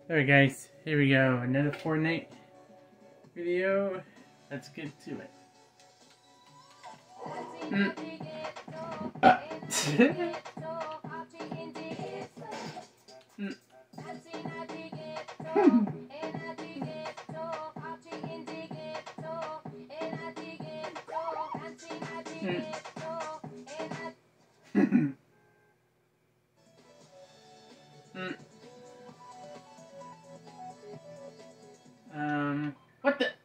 Alright guys, here we go. Another Fortnite video. Let's get to it. What the?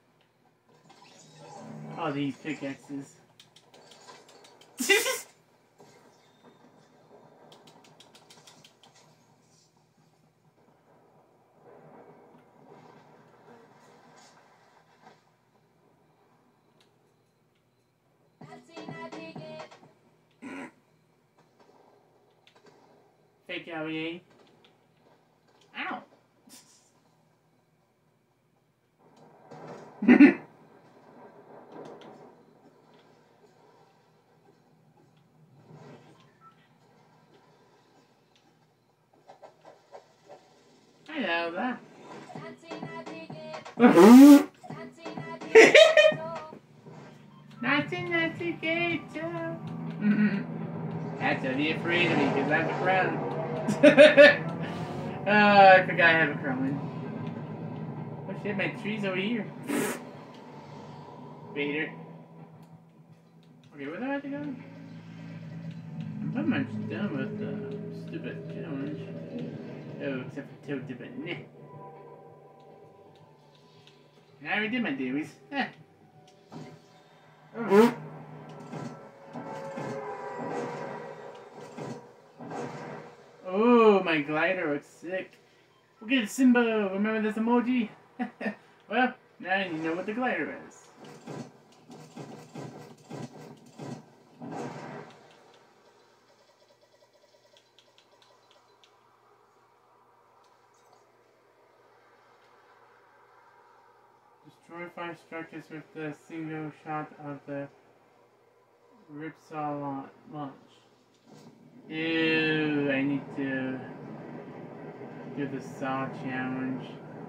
Oh, these pickaxes. Fake LEA. Ow! Hello there. That's to be afraid of me because I have a crown. I forgot I have a crown. Oh shit, my tree's over here. Vader. Okay, where do I have to go? I'm pretty much done with the stupid challenge. Oh, except for Toad Dip it. Nah. I already did my duties. Oh, my glider looks sick. Look at Simba. Remember this emoji? Well, now you know what the glider is. Destroy 5 structures with the single shot of the Ripsaw launch. Ew, I need to do the saw challenge.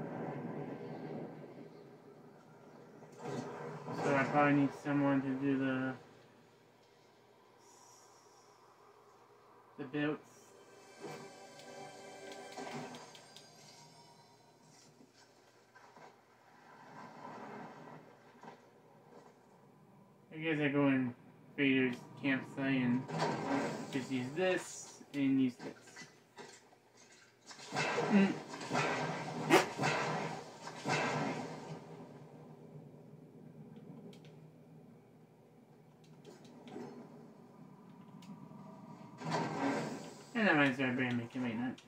So I probably need someone to do the builds. I guess I go in Vader's campsite and just use this and use this. And that might start brand making right now.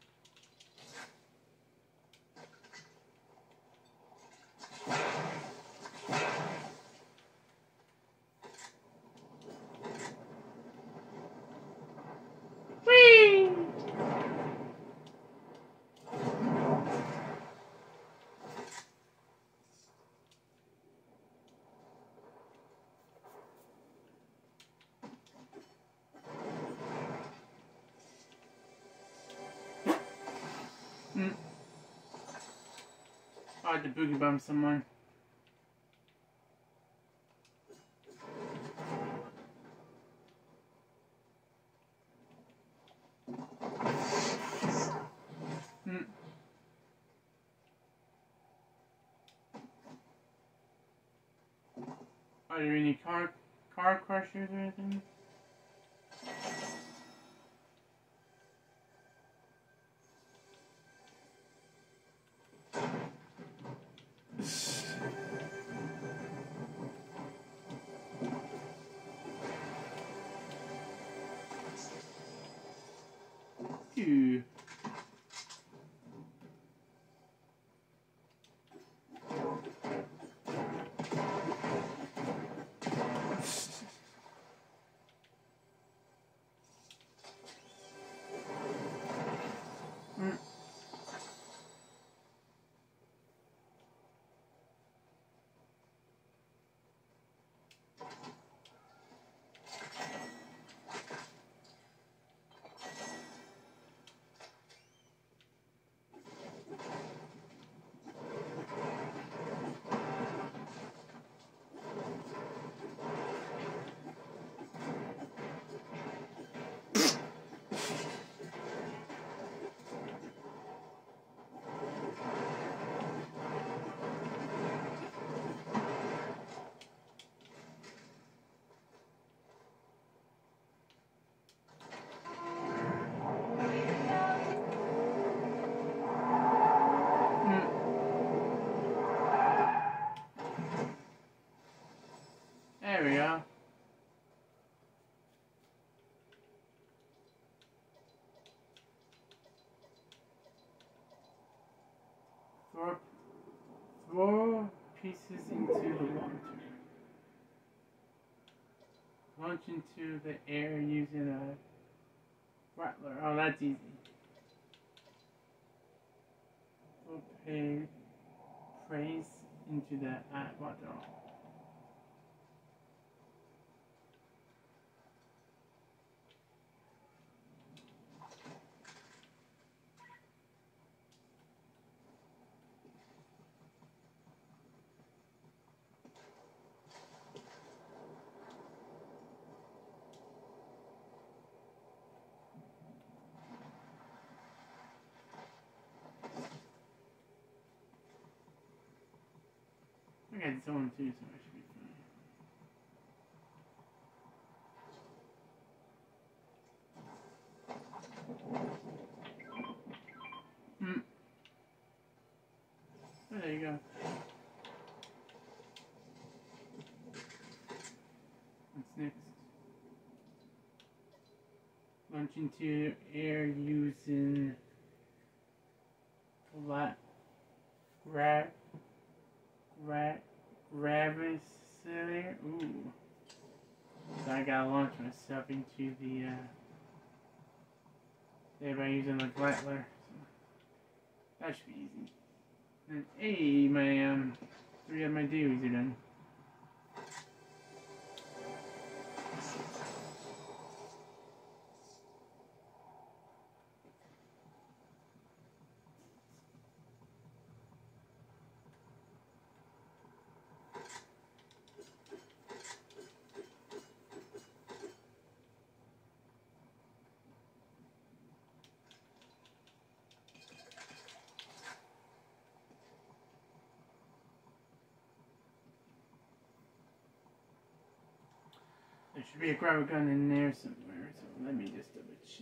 I had to boogie bomb someone. Are there any car crushers or anything? Ew. throw pieces into the water. Launch into the air using a rattler. Oh, that's easy. Throw praise into the water. I got this one too, so I should be fine. Oh, there you go. What's next? Launch into air using gravicillary. Ooh. So I gotta launch myself into the there by using the rattler. So that should be easy. And hey, my 3 of my dailies are done. There should be a grabber gun in there somewhere, so let me just double check.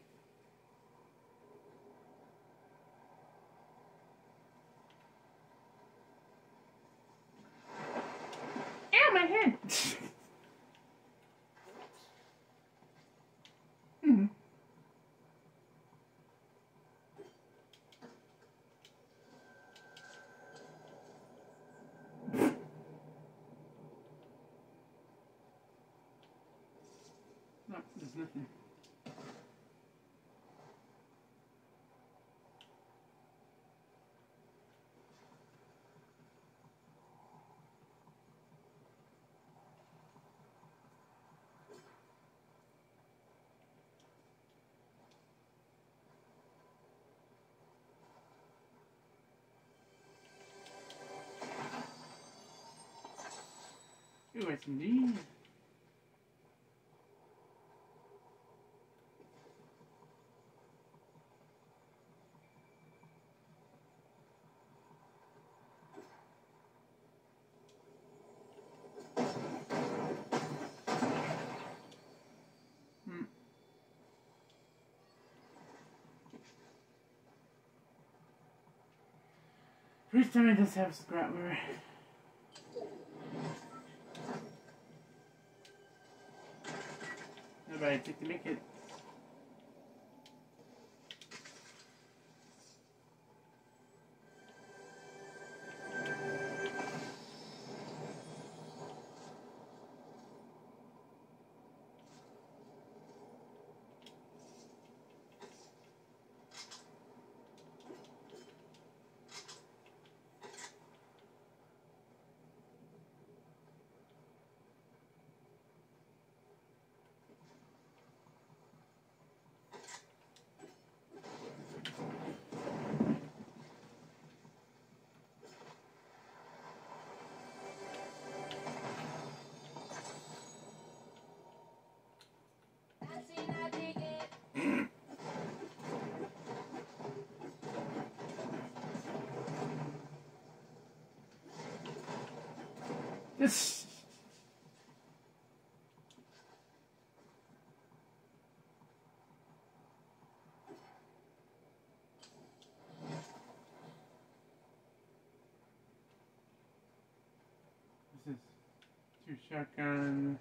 Ow, my head! No, there's nothing. Ooh, yes indeed. Please tell me this has grappler. Nobody took to make it. This. This is 2 shotgun.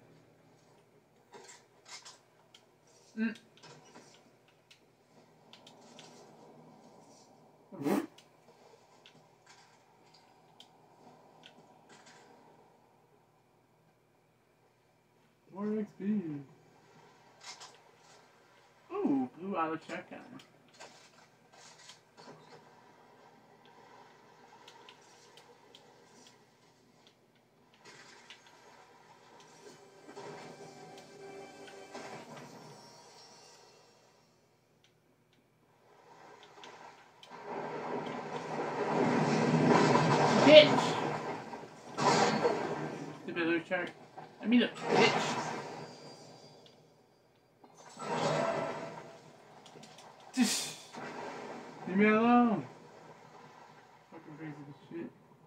XP. Ooh, blue auto shotgun. Bitch! The blue shark. I mean the bitch. Leave me alone. Fucking crazy as shit.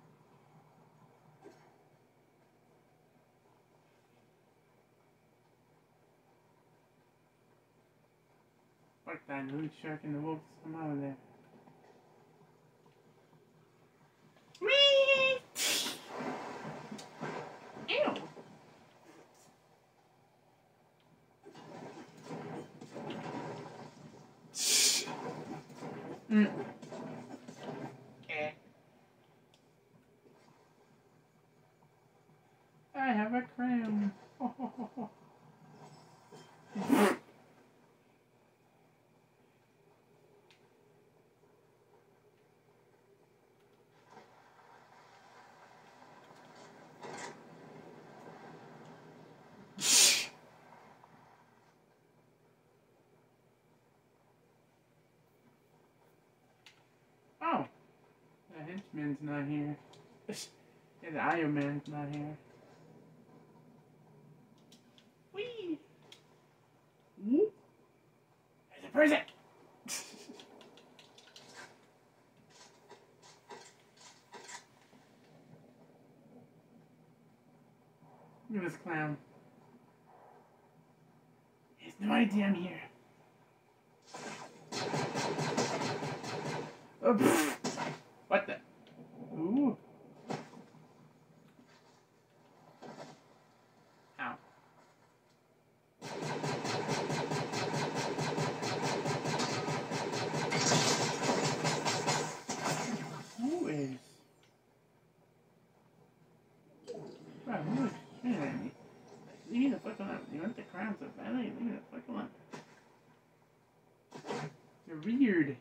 Fuck that blue shark and the wolves. I'm out of there. Whee! Ew! I have a cram. Oh. The henchman's not here. Yeah, the Iron Man's not here. Whee! Whoop! There's a person! Look at this clown. He has no idea I'm here. Oh, what the? Ooh. Ow. Who is? Bro, who is shooting at me? Leave me the fuck alone. You want the crown so badly? Leave me the fuck alone. You're weird.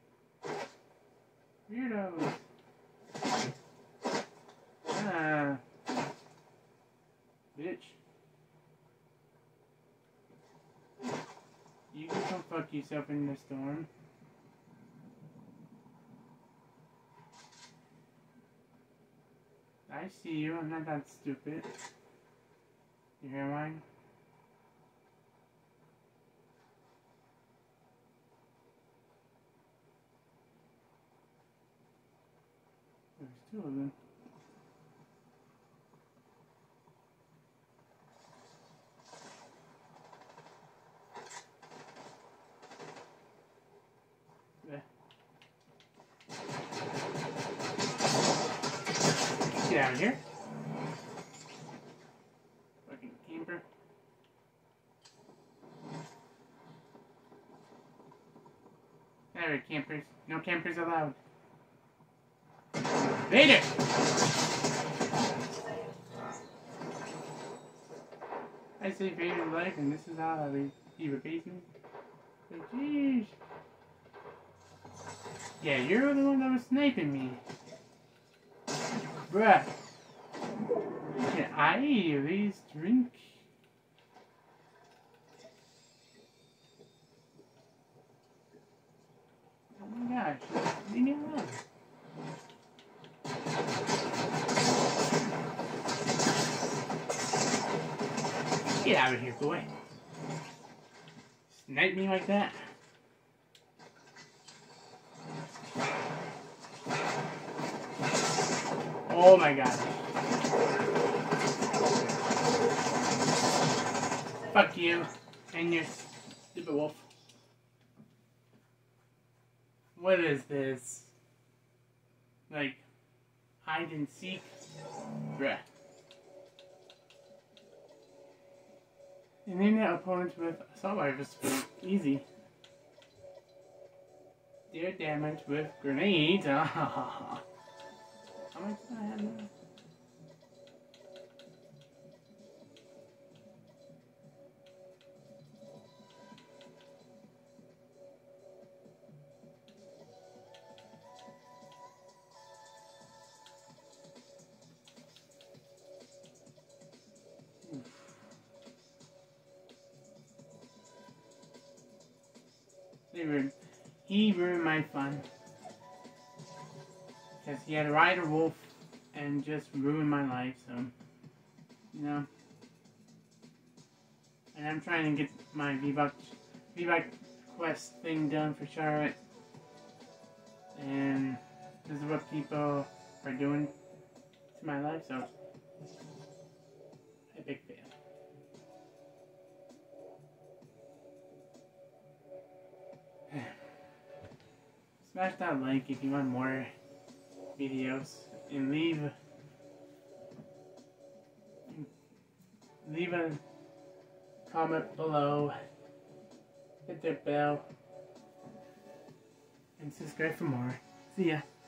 Weirdos. Ah. Bitch. You can come fuck yourself in the storm. I see you, I'm not that stupid. You hear mine? There's two of them. Get out of here. Fucking camper. Alright, campers. No campers allowed. Vader! I say Vader's life, and this is how he repays me. Like, jeez. Yeah, you're the one that was sniping me. Bruh. Can I at least drink? Oh my gosh. Leave me alone. Get out of here, boy. Snipe me like that. Oh my god. Fuck you and your stupid wolf. What is this? Like, hide and seek? Bruh. Internet opponents with assault rifles. Easy. Dear damage with grenades. How much do I have now? He ruined my fun. Because he had to ride a wolf and just ruined my life, so, you know. And I'm trying to get my V-Buck quest thing done for Charlotte. And this is what people are doing to my life, so a big fail. Smash that like if you want more videos, and leave a comment below, hit the bell, and subscribe for more. See ya.